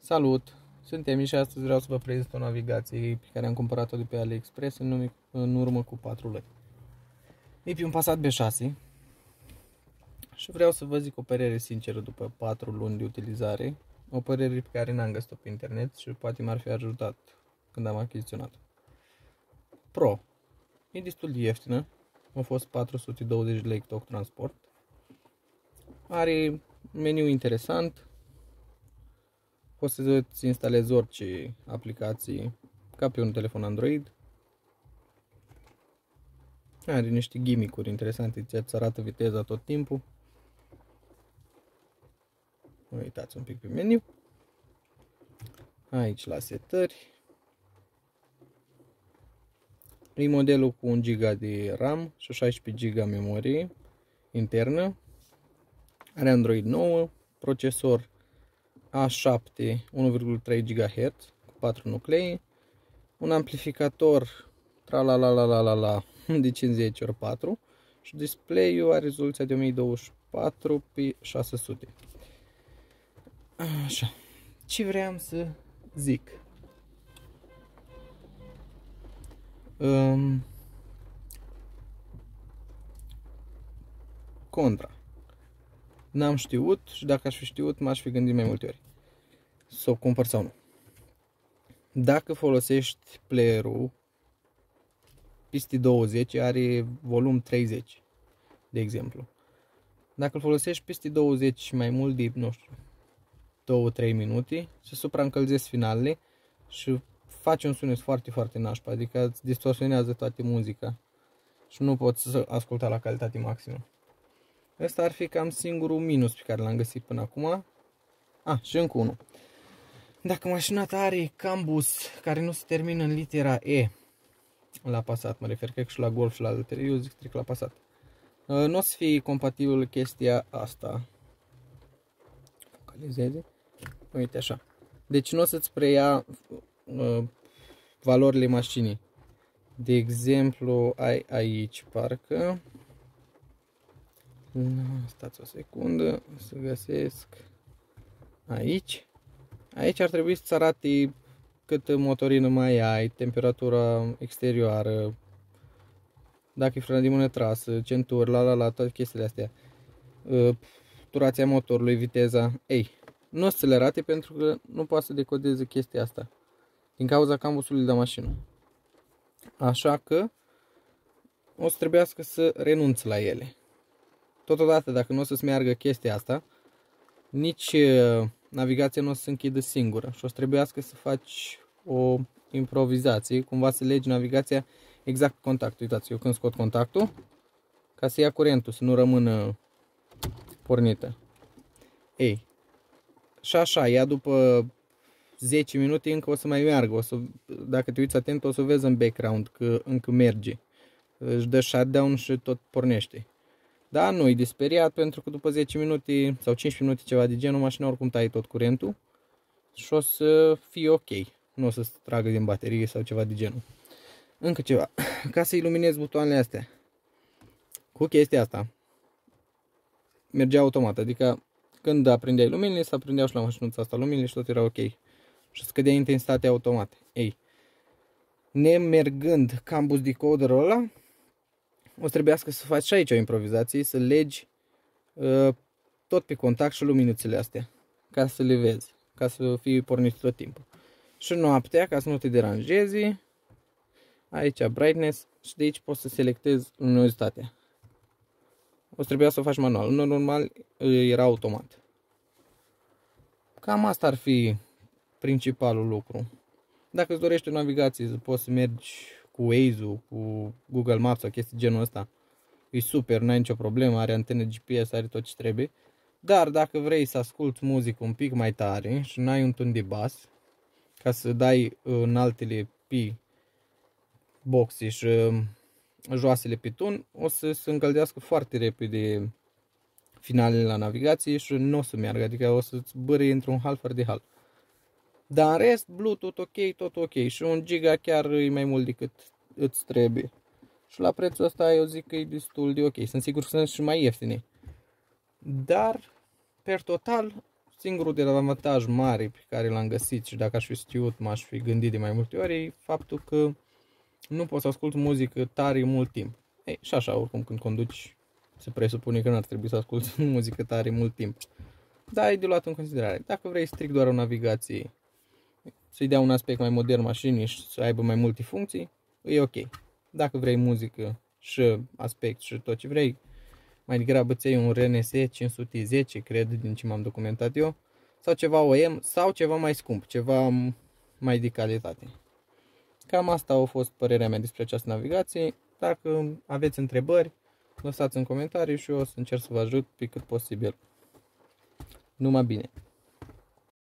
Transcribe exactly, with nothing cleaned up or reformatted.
Salut! Sunt Emi și astăzi vreau să vă prezint o navigație pe care am cumpărat-o de pe AliExpress în, nume, în urmă cu patru luni. E pe un Passat B șase și vreau să vă zic o părere sinceră după patru luni de utilizare, o părere pe care n-am găsit-o pe internet și poate m-ar fi ajutat când am achiziționat-o. Pro. E destul de ieftină, a fost patru sute douăzeci de lei cu toc transport. Are meniu interesant. Poți să-ți instalezi orice aplicații ca pe un telefon Android. Are niște gimmick-uri interesante, ți-ți arată viteza tot timpul. Uitați un pic pe meniu. Aici la setări. E modelul cu un giga de RAM și șaisprezece giga memorie internă. Are Android nouă, procesor A șapte unu virgulă trei gigahertz cu patru nuclee, un amplificator tralalalala de cincizeci ori patru și display-ul are rezoluția de o mie douăzeci și patru pe șase sute. Așa. Ce vreau să zic? Um, contra. N-am știut și dacă aș fi știut m-aș fi gândit mai multe ori să o cumpăr sau nu. Dacă folosești player-ul peste douăzeci, are volum treizeci, de exemplu. Dacă îl folosești peste douăzeci și mai mult de, nu știu, două trei minute, se supraîncălzesc finalele și face un sunet foarte, foarte nașpa, adică îți distorsionează toată muzica și nu poți să asculta la calitate maximă. Ăsta ar fi cam singurul minus pe care l-am găsit până acum. Ah, și încă unul. Dacă mașina ta are cambus care nu se termină în litera E, la Passat mă refer, cred că și la Golf și la altele, eu zic strict la Passat, nu o să fie compatibil chestia asta. Focalizeze. Uite așa. Deci nu o să-ți preia uh, valorile mașinii. De exemplu, ai aici parcă. Stați o secundă să găsesc. Aici. Aici ar trebui să-ți arate cât motorină mai ai, temperatura exterioară, dacă e frână de mână trasă, centuri, la la la, toate chestiile astea. Durația motorului, viteza. Ei, nu o să le arate pentru că nu poate să decodeze chestia asta din cauza cambusului de mașină. Așa că o să trebuiască să renunți la ele. Totodată, dacă nu o să-ți meargă chestia asta, nici navigația nu o să se închidă singură și o să trebuiască să faci o improvizație, cumva să legi navigația exact contactul. Uitați, eu când scot contactul, ca să ia curentul, să nu rămână pornită. Ei, și așa, ea după zece minute încă o să mai meargă, o să, dacă te uiți atent o să vezi în background că încă merge. Își dă shutdown și tot pornește. Da, nu-i disperiat pentru că după zece minute sau cincisprezece minute ceva de genul, mașina oricum taie tot curentul și o să fie ok. Nu o să se tragă din baterie sau ceva de genul. Încă ceva. Ca să iluminezi butoanele astea. Cu chestia asta mergea automat. Adică când aprindeai luminile, se aprindeau și la mașinuța asta luminile și tot era ok. Și scădea intensitatea automat. Ei, nemergând cambus decoderul ăla, o să trebuiască să faci și aici o improvizație, să legi uh, tot pe contact și luminuțele astea, ca să le vezi, ca să fie pornit tot timpul. Și noaptea, ca să nu te deranjezi, aici brightness și de aici poți să selectezi luminozitatea. O să trebuia să o faci manual, în normal era automat. Cam asta ar fi principalul lucru. Dacă îți dorești o navigație, poți să mergi cu Waze-ul, cu Google Maps sau chestii genul ăsta. E super, n-ai nicio problemă, are antene G P S, are tot ce trebuie. Dar dacă vrei să asculti muzică un pic mai tare și n-ai un ton de bas, ca să dai înaltele pe boxe și joasele pe ton, o să se încălzească foarte repede finalele la navigație și nu o să meargă, adică o să-ți bârâi într-un hal fără de hal. Dar în rest, Bluetooth ok, tot ok. Și un giga chiar e mai mult decât îți trebuie. Și la prețul ăsta eu zic că e destul de ok. Sunt sigur că sunt și mai ieftine. Dar, per total, singurul dezavantaj mare pe care l-am găsit și dacă aș fi știut m-aș fi gândit de mai multe ori e faptul că nu poți să asculti muzică tare mult timp. Ei, și așa, oricum când conduci se presupune că nu ar trebui să asculti muzică tare mult timp. Dar e de luat în considerare. Dacă vrei strict doar o navigație, să-i dea un aspect mai modern mașinii și să aibă mai multe funcții, e ok. Dacă vrei muzică și aspect și tot ce vrei, mai degrabă ți un R N S cinci sute zece, cred, din ce m-am documentat eu, sau ceva O M, sau ceva mai scump, ceva mai de calitate. Cam asta a fost părerea mea despre această navigație. Dacă aveți întrebări, lăsați în comentarii și eu o să încerc să vă ajut pe cât posibil. Numai bine!